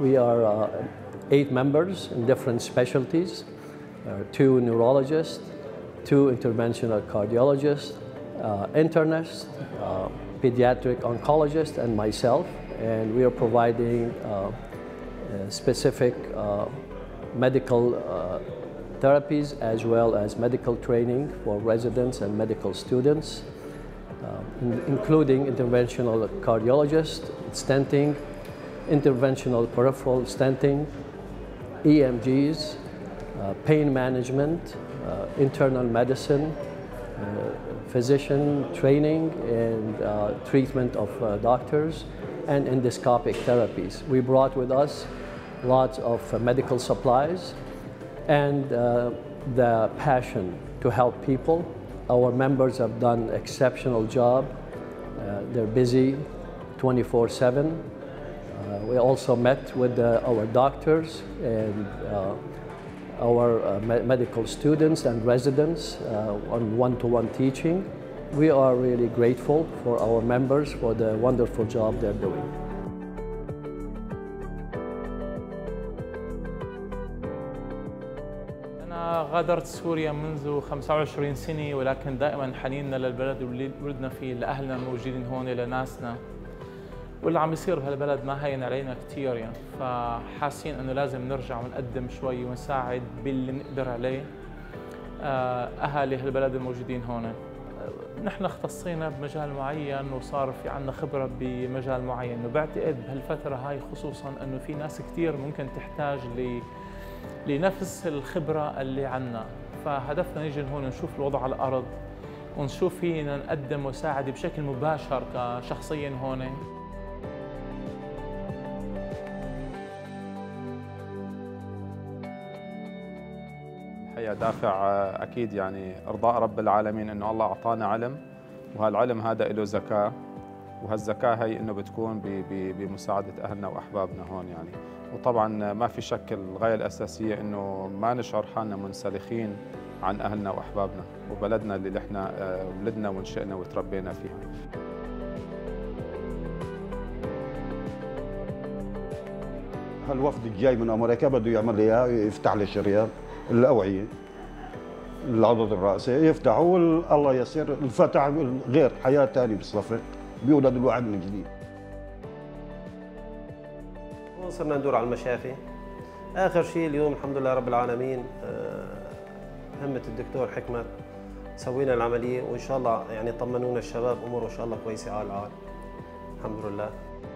We are 8 members in different specialties, 2 neurologists, 2 interventional cardiologists, internists, pediatric oncologist, and myself. And we are providing specific medical therapies as well as medical training for residents and medical students, including interventional cardiologists, stenting, interventional peripheral stenting, EMGs, pain management, internal medicine, physician training and treatment of doctors, and endoscopic therapies. We brought with us lots of medical supplies and the passion to help people. Our members have done an exceptional job. They're busy 24/7. We also met with our doctors and our medical students and residents on one-to-one teaching. We are really grateful for our members for the wonderful job they're doing. أنا غادرت سوريا منذ 25 سنة، ولكن دائما حنيننا للبلد اللي ولدنا فيه، لأهلنا الموجودين هون، لناسنا. واللي عم يصير بهالبلد ما هين علينا كثير يعني، فحاسين انه لازم نرجع ونقدم شوي ونساعد باللي نقدر عليه اهالي هالبلد الموجودين هون. نحن اختصينا بمجال معين وصار في عندنا خبره بمجال معين، وبعتقد بهالفتره هاي خصوصا انه في ناس كثير ممكن تحتاج لنفس الخبره اللي عندنا، فهدفنا نيجي هون نشوف الوضع على الارض ونشوف فينا نقدم وساعد بشكل مباشر كشخصيا هون. الحقيقة دافع أكيد يعني إرضاء رب العالمين إنه الله أعطانا علم، وهالعلم هذا له زكاة، وهالزكاة هي إنه بتكون بمساعدة أهلنا وأحبابنا هون يعني. وطبعاً ما في شك الغاية الأساسية إنه ما نشعر حالنا منسلخين عن أهلنا وأحبابنا وبلدنا اللي إحنا ولدنا ونشأنا وتربينا فيها. هالوفد الجاي من أمريكا بده يعمل إياه، يفتح لي شريان الأوعية العضد الرأسي يفتحه، والله يسير الفتح غير حياة ثانية بالصفر، بيولد الواحد من جديد. صرنا ندور على المشافي. آخر شيء اليوم الحمد لله رب العالمين همة الدكتور حكمت سوينا العملية، وإن شاء الله يعني طمنونا الشباب أموره إن شاء الله كويسة على العال الحمد لله.